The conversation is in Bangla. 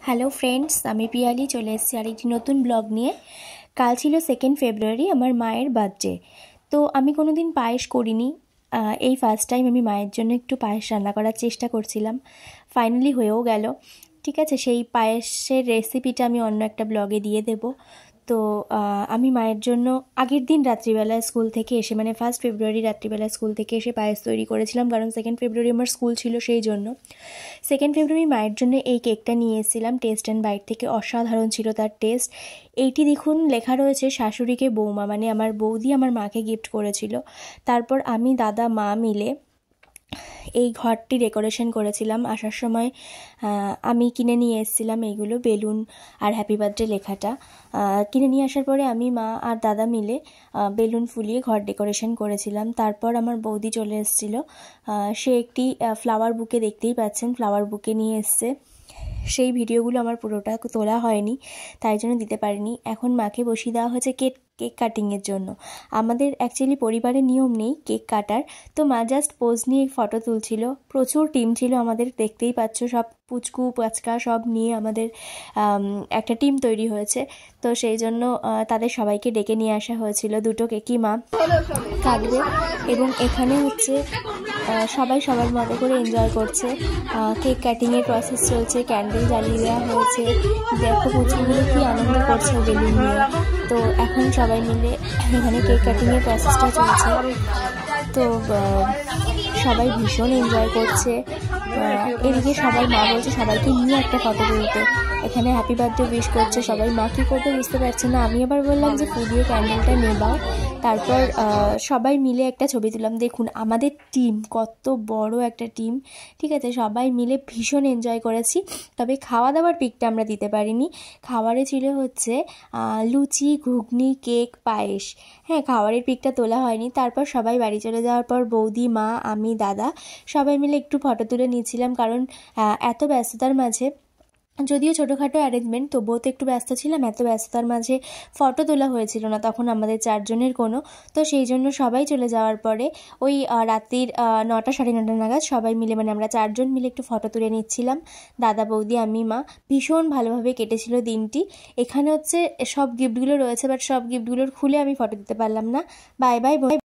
হ্যালো ফ্রেন্ডস, আমি পিয়ালি চলে এসেছি আর একটি নতুন ব্লগ নিয়ে। কাল ছিল 2 ফেব্রুয়ারি, আমার মায়ের বার্থডে। তো আমি কোনো দিন পায়েস করিনি, এই ফার্স্ট টাইম আমি মায়ের জন্য একটু পায়েস রান্না করার চেষ্টা করছিলাম। ফাইনালি হয়েও গেল। ঠিক আছে, সেই পায়েসের রেসিপিটা আমি অন্য একটা ব্লগে দিয়ে দেব। তো আমি মায়ের জন্য আগের দিন রাত্রিবেলায় স্কুল থেকে এসে, মানে 1 ফেব্রুয়ারি রাত্রিবেলায় স্কুল থেকে এসে পায়েস তৈরি করেছিলাম, কারণ 2 ফেব্রুয়ারি আমার স্কুল ছিল, সেই জন্য 2 ফেব্রুয়ারি মায়ের জন্য এই কেকটা নিয়ে এসেছিলাম টেস্ট অ্যান্ড বাইট থেকে। অসাধারণ ছিল তার টেস্ট। এইটি দেখুন লেখা রয়েছে শাশুড়িকে বৌমা, মানে আমার বৌদি আমার মাকে গিফট করেছিল। তারপর আমি দাদা মা মিলে এই ঘরটি ডেকোরেশন করেছিলাম। আসার সময় আমি কিনে নিয়ে এসেছিলাম এইগুলো, বেলুন আর হ্যাপি বার্থডে লেখাটা। কিনে নিয়ে আসার পরে আমি মা আর দাদা মিলে বেলুন ফুলিয়ে ঘর ডেকোরেশন করেছিলাম। তারপর আমার বৌদি চলে এসেছিলো। সে একটি ফ্লাওয়ার বুকে, দেখতেই পাচ্ছেন ফ্লাওয়ার বুকে নিয়ে এসছে। সেই ভিডিওগুলো আমার পুরোটা তোলা হয়নি, তাই জন্য দিতে পারিনি। এখন মাকে বসিয়ে দেওয়া হয়েছে কেক কাটিংয়ের জন্য। আমাদের অ্যাকচুয়ালি পরিবারে নিয়ম নেই কেক কাটার, তো মা জাস্ট পোজ নিয়ে ফটো তুলছিল। প্রচুর টিম ছিল আমাদের, দেখতেই পাচ্ছ, সব পুচকু পাচকা সব নিয়ে আমাদের একটা টিম তৈরি হয়েছে। তো সেই জন্য তাদের সবাইকে ডেকে নিয়ে আসা হয়েছিল। 2টো কেকই মা কাটবে, এবং এখানে হচ্ছে সবাই সবার মতো করে এনজয় করছে। কেক কাটিংয়ের প্রসেস চলছে, ক্যান্ডেল জ্বালিয়ে দেওয়া হয়েছে। দেখো পুচকুগুলো কি আনন্দ করছে বেলুন নিয়ে। তো এখন সবাই মিলে এখানে কেক কাটিংয়ের প্রসেসটা চলছে। তো সবাই ভীষণ এনজয় করছে। এদিকে সবাই, মা বলছে সবাইকে নিয়ে একটা ফটো তুলতে। এখানে হ্যাপি বার্থডে উইশ করছে সবাই। মা কী করতে বুঝতে পারছে না। আমি আবার বললাম যে ফু দিয়ে ক্যান্ডেলটা নেবাও। তারপর সবাই মিলে একটা ছবি তুললাম। দেখুন আমাদের টিম কত বড় একটা টিম। ঠিক আছে, সবাই মিলে ভীষণ এনজয় করেছি। তবে খাওয়া দাওয়ার পিকটা আমরা দিতে পারিনি। খাবারে ছিল হচ্ছে লুচি, ঘুগনি, কেক, পায়েস। হ্যাঁ, খাবারের পিকটা তোলা হয়নি। তারপর সবাই বাড়ি চলে যাওয়ার পর বৌদি, মা, আমি, দাদা সবাই মিলে একটু ফটো তুলে নিয়েছিলাম, কারণ এত ব্যস্ততার মাঝে, যদিও ছোটোখাটো অ্যারেঞ্জমেন্ট, তবুও তো একটু ব্যস্ত ছিলাম। এত ব্যস্ততার মাঝে ফটো তোলা হয়েছিল না তখন আমাদের 4 জনের কোনো। তো সেই জন্য সবাই চলে যাওয়ার পরে ওই রাত্রির 9টা সাড়ে 9টা নাগাদ সবাই মিলে, মানে আমরা 4 জন মিলে একটু ফটো তুলে নিচ্ছিলাম, দাদা, বৌদি, আমি, মা। ভীষণ ভালোভাবে কেটেছিল দিনটি। এখানে হচ্ছে সব গিফটগুলো রয়েছে, বাট সব গিফটগুলোর খুলে আমি ফটো দিতে পারলাম না। Bye by.